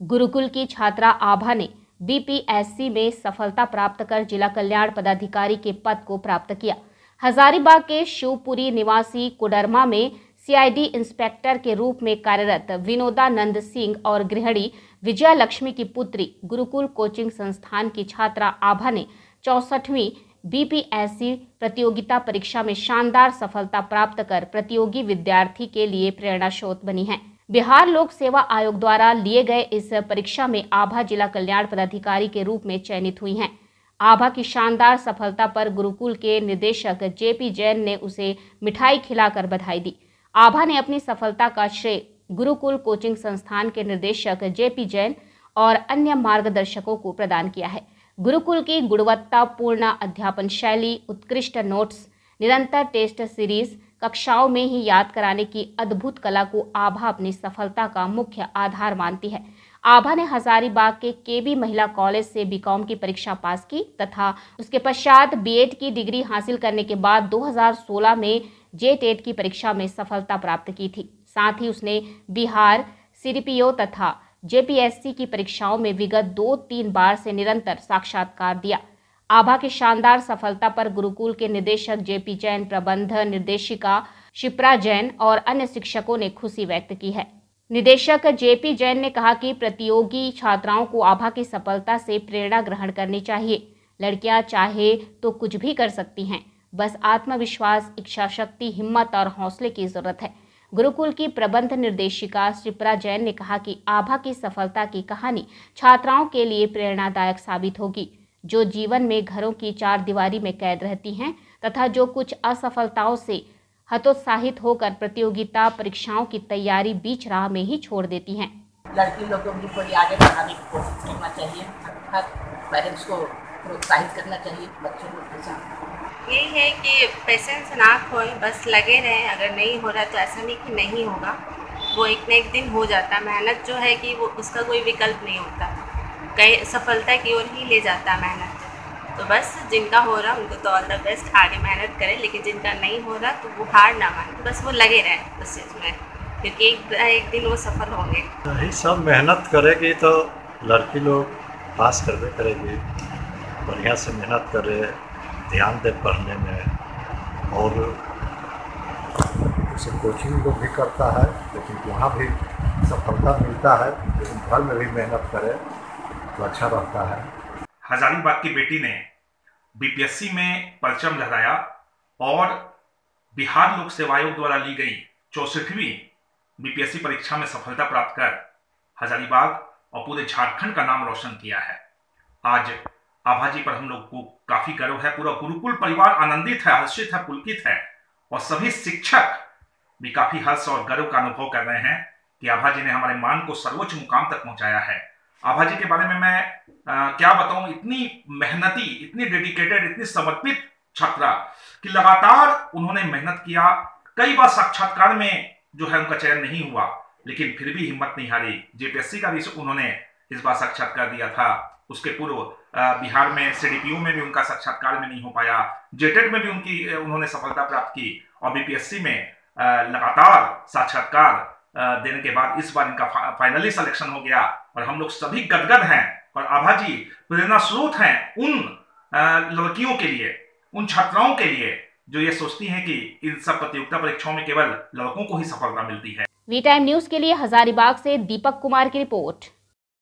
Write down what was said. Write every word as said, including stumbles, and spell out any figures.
गुरुकुल की छात्रा आभा ने बी पी एस सी में सफलता प्राप्त कर जिला कल्याण पदाधिकारी के पद को प्राप्त किया। हजारीबाग के शिवपुरी निवासी कुडरमा में सी आई डी इंस्पेक्टर के रूप में कार्यरत विनोदानंद सिंह और गृहिणी विजया लक्ष्मी की पुत्री गुरुकुल कोचिंग संस्थान की छात्रा आभा ने चौसठवीं बी पी एस सी प्रतियोगिता परीक्षा में शानदार सफलता प्राप्त कर प्रतियोगी विद्यार्थी के लिए प्रेरणा स्रोत बनी है। बिहार लोक सेवा आयोग द्वारा लिए गए इस परीक्षा में आभा जिला कल्याण पदाधिकारी के रूप में चयनित हुई हैं। आभा की शानदार सफलता पर गुरुकुल के निदेशक जे पी जैन ने उसे मिठाई खिलाकर बधाई दी। आभा ने अपनी सफलता का श्रेय गुरुकुल कोचिंग संस्थान के निदेशक जे पी जैन और अन्य मार्गदर्शकों को प्रदान किया है। गुरुकुल की गुणवत्तापूर्ण अध्यापन शैली, उत्कृष्ट नोट्स, निरंतर टेस्ट सीरीज, कक्षाओं में ही याद कराने की अद्भुत कला को आभा अपनी सफलता का मुख्य आधार मानती है। आभा ने हजारीबाग के के बी महिला कॉलेज से बी कॉम की परीक्षा पास की तथा उसके पश्चात बी एड की डिग्री हासिल करने के बाद दो हज़ार सोलह में जे टेट की परीक्षा में सफलता प्राप्त की थी। साथ ही उसने Bihar, C D P O तथा जे पी एस सी की परीक्षाओं में विगत दो तीन बार से निरंतर साक्षात्कार दिया। आभा की शानदार सफलता पर गुरुकुल के निदेशक जे पी जैन, प्रबंध निर्देशिका शिप्रा जैन और अन्य शिक्षकों ने खुशी व्यक्त की है। निदेशक जे पी जैन ने कहा कि प्रतियोगी छात्राओं को आभा की सफलता से प्रेरणा ग्रहण करनी चाहिए। लड़कियां चाहे तो कुछ भी कर सकती हैं, बस आत्मविश्वास, इच्छा शक्ति, हिम्मत और हौसले की जरूरत है। गुरुकुल की प्रबंध निर्देशिका शिप्रा जैन ने कहा कि आभा की सफलता की कहानी छात्राओं के लिए प्रेरणादायक साबित होगी, जो जीवन में घरों की चार दीवारी में कैद रहती हैं तथा जो कुछ असफलताओं से हतोत्साहित होकर प्रतियोगिता परीक्षाओं की तैयारी बीच राह में ही छोड़ देती हैं। लड़की लोगों को थोड़ी आगे बढ़ाने की कोशिश करना चाहिए, हर पेरेंट्स को प्रोत्साहित करना चाहिए बच्चों के साथ। यही है कि पेशेंस ना खोए, बस लगे रहें। अगर नहीं हो रहा तो ऐसा नहीं कि नहीं होगा, वो एक न एक दिन हो जाता है। मेहनत जो है कि वो उसका कोई विकल्प नहीं होता, कहीं सफलता की ओर ही ले जाता है मेहनत। तो बस जिनका हो रहा उनको तो ऑल द बेस्ट, आगे मेहनत करें, लेकिन जिनका नहीं हो रहा तो वो हार ना माने, बस वो लगे रहें उस चीज़ में, क्योंकि एक, एक दिन वो सफल होंगे। यही सब मेहनत करेगी तो लड़की लोग पास करवे करेगी। बढ़िया से मेहनत करे, ध्यान दे पढ़ने में, और उसे कोचिंग लोग भी करता है, लेकिन वहाँ भी सफलता मिलता है, लेकिन घर में भी मेहनत करे तो अच्छा रहता है। हजारीबाग की बेटी ने बी पी एस सी में परचम लहराया और बिहार लोक सेवा आयोग द्वारा ली गई चौसठवीं बी पी एस सी परीक्षा में सफलता प्राप्त कर हजारीबाग और पूरे झारखंड का नाम रोशन किया है। आज आभा जी पर हम लोग को काफी गर्व है। पूरा गुरुकुल परिवार आनंदित है, हर्षित है, पुलकित है और सभी शिक्षक भी काफी हर्ष और गर्व का अनुभव कर रहे हैं कि आभा जी ने हमारे मान को सर्वोच्च मुकाम तक पहुंचाया है। आभा जी के बारे में मैं आ, क्या बताऊं, इतनी मेहनती, इतनी डेडिकेटेड, इतनी समर्पित छात्रा कि लगातार उन्होंने मेहनत किया। कई बार साक्षात्कार में जो है उनका चयन नहीं हुआ, लेकिन फिर भी हिम्मत नहीं हारी। जे पी एस सी का भी उन्होंने इस बार साक्षात्कार दिया था। उसके पूर्व बिहार में सी डी पी ओ में भी उनका साक्षात्कार में नहीं हो पाया। जे टेट में भी उनकी उन्होंने सफलता प्राप्त की और बी पी एस सी में लगातार साक्षात्कार देने के बाद इस बार इनका फाइनली सिलेक्शन हो गया और हम लोग सभी गदगद हैं। और आभा जी प्रेरणा स्रोत हैं उन लड़कियों के लिए, उन छात्राओं के लिए जो ये सोचती हैं कि इन सब प्रतियोगिता परीक्षाओं में केवल लड़कों को ही सफलता मिलती है। वी टाइम न्यूज के लिए हजारीबाग से दीपक कुमार की रिपोर्ट।